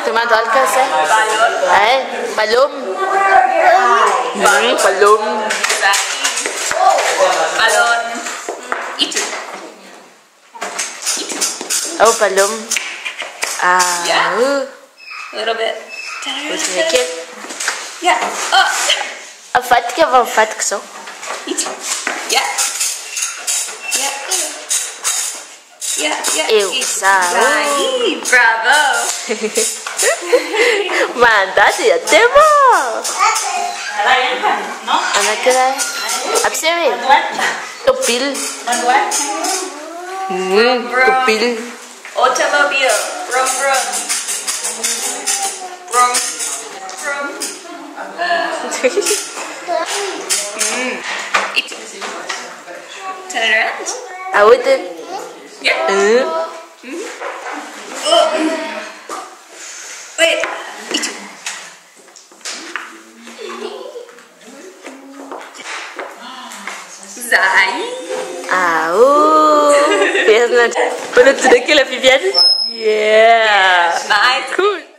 Teman tolong saya. Belum. Belum. Balon. Itu. Oh, belum. Yeah. A little bit. Sedikit. Yeah. Oh. Fatk so. Itu. Yeah. Yeah. Ew, Right. Bravo. Manda dia temo. Anak kira. Apa sih? Topil. Topil. Automobile. Brum. Itu. Turn it around. I wouldn't. Yeah. Wait. Itu. Zai. Bien. Bonne la Vivien. Yeah. Nice. Cool.